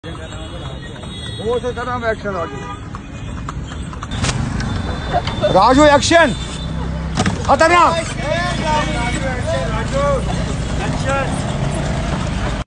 वो से कर रहा हूँ एक्शन। राजू एक्शन खतरनाक।